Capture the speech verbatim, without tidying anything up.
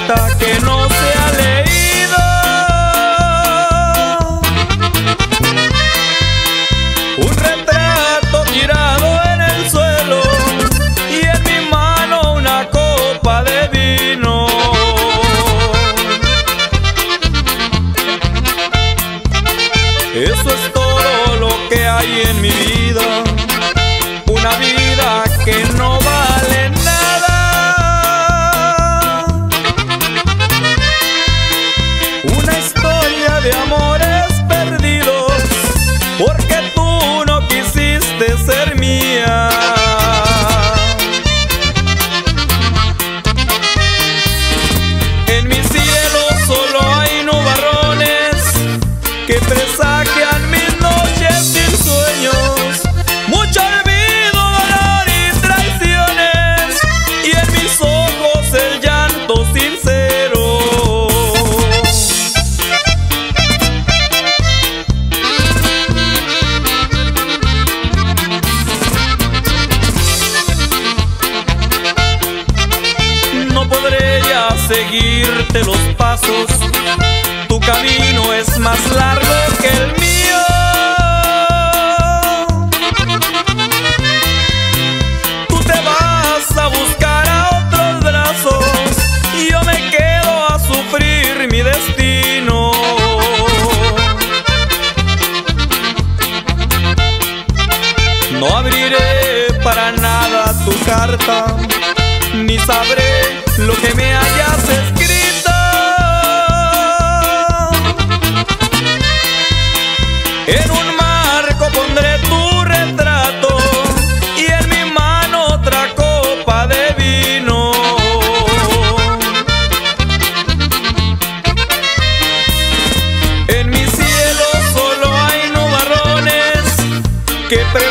carta que no se ha leído, un retrato tirado en el suelo y en mi mano una copa de vino. Eso es todo lo que hay en mi vida, una vida que no vale nada, una historia de amores perdidos, porque tú no quisiste ser mía. En mi cielo solo hay nubarrones que presagian mis noches sin sueños, mucho olvido, dolor y traiciones, y en mis ojos el llanto sincero. No podré ya seguirte los pasos, tu camino es más largo que el mío. Tú te vas a buscar a otros brazos y yo me quedo a sufrir mi destino. No abriré para nada tu carta, ni sabré lo que me hayas escrito. En un marco pondré tu retrato y en mi mano otra copa de vino. En mi cielo solo hay nubarrones que